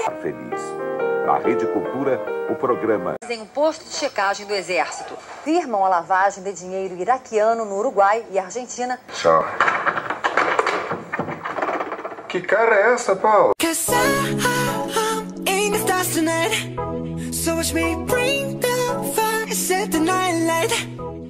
Feliz. Na Rede Cultura, o programa... Em um posto de checagem do Exército, firmam a lavagem de dinheiro iraquiano no Uruguai e Argentina. Tchau. Que cara é essa, Paulo? So watch me bring the fire, set the night light.